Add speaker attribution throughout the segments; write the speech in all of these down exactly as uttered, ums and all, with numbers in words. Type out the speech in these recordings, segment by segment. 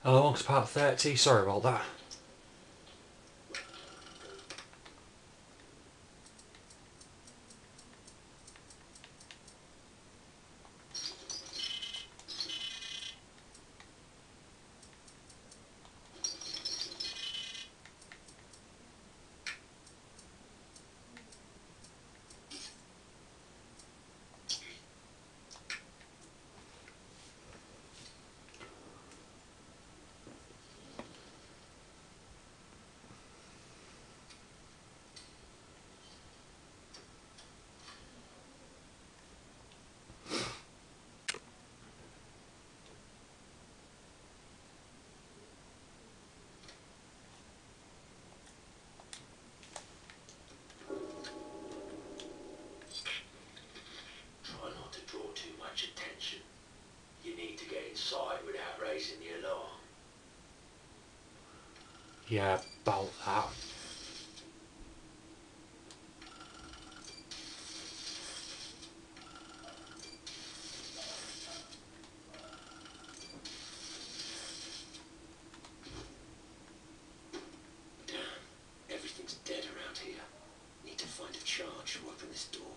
Speaker 1: Hello, welcome to part thirty. Sorry about that.
Speaker 2: Try not to draw too much attention. You need to get inside without raising the alarm.
Speaker 1: Yeah, about that.
Speaker 2: Damn, everything's dead around here. Need to find a charge to open this door.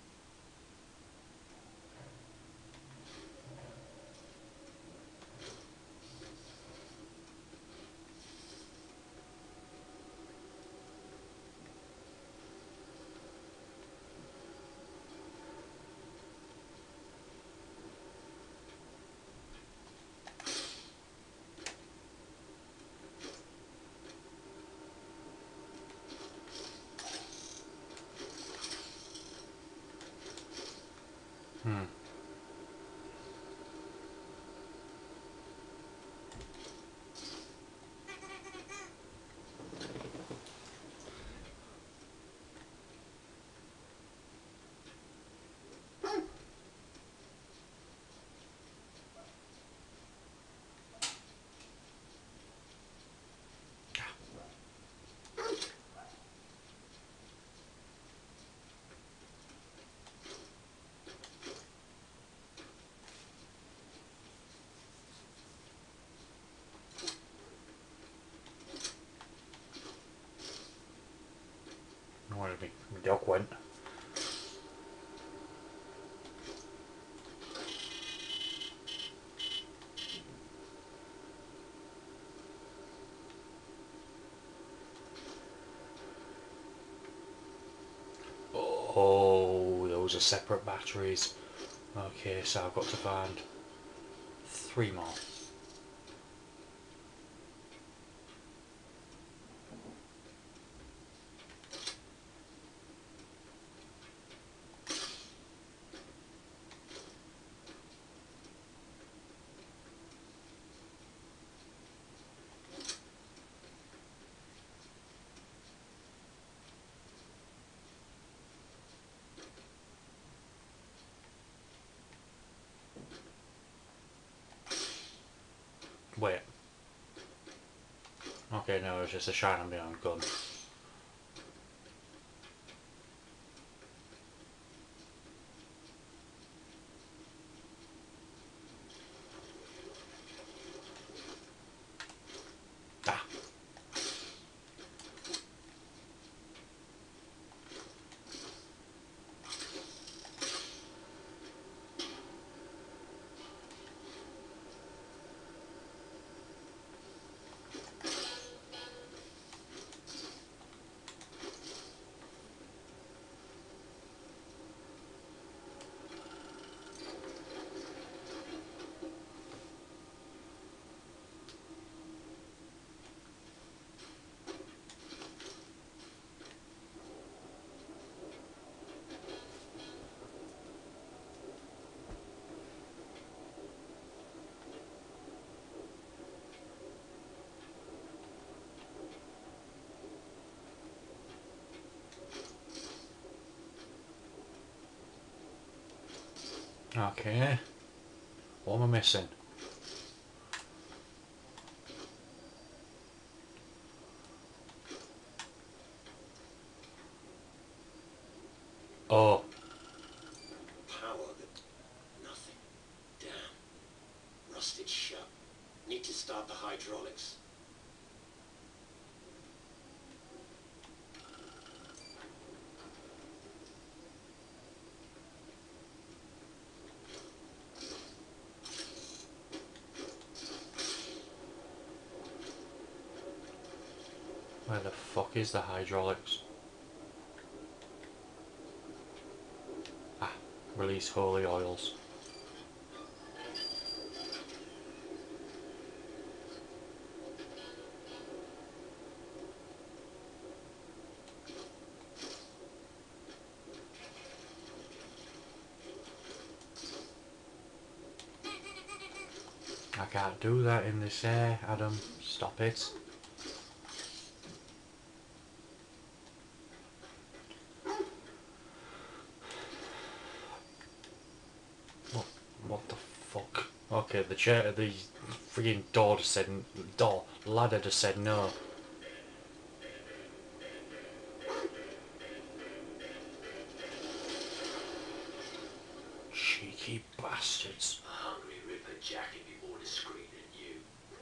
Speaker 1: Hmm. Where did my dog went? Oh, those are separate batteries. Okay, so I've got to find three more. Wait. Okay, no, it's just a shine behind gun. Ah. Okay. What am I missing? Oh.
Speaker 2: Power that... nothing. Damn. Rusted shut. Need to start the hydraulics.
Speaker 1: Where the fuck is the hydraulics? Ah, release holy oils. I can't do that in this air, Adam. Stop it. What? What the fuck? Okay, the chair, the frigging door just said door ladder just said no. Cheeky bastards.
Speaker 2: A hungry Ripper Jack can be more discreet than you.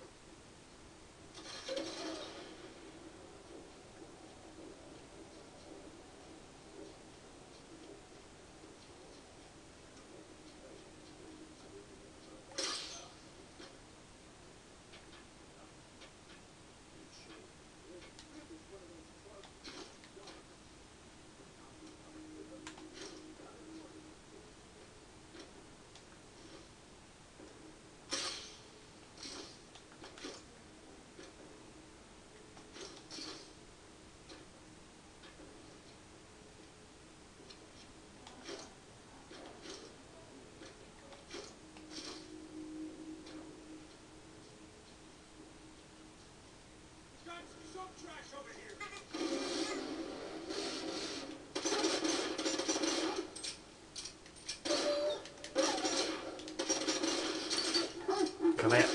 Speaker 1: Come here.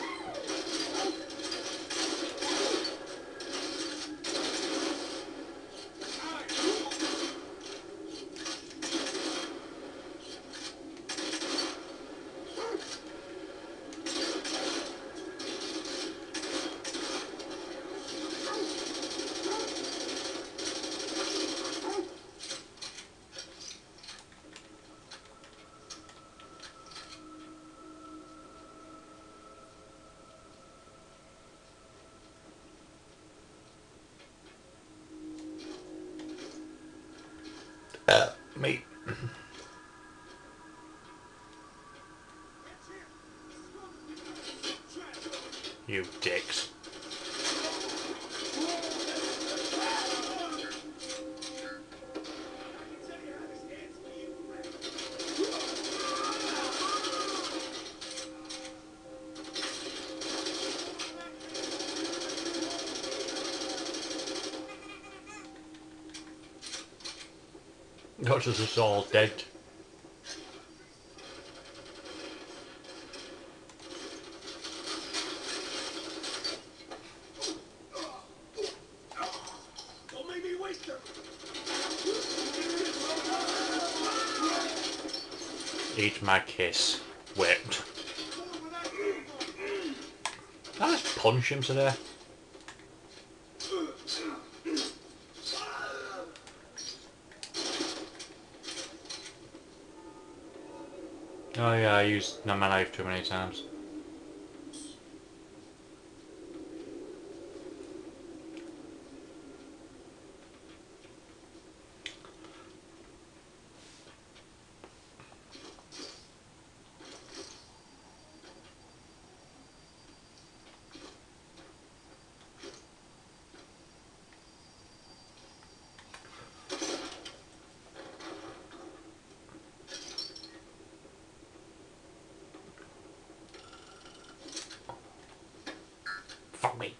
Speaker 1: Uh, me. You dicks. Not just us all dead.
Speaker 2: Don't make me waste them.
Speaker 1: Eat my kiss. Whipped. Can I just punch him today? Oh yeah, I used my knife too many times. Fuck me.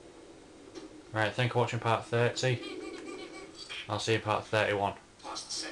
Speaker 1: Right, thank you for watching part thirty. I'll see you in part thirty-one.
Speaker 2: Past the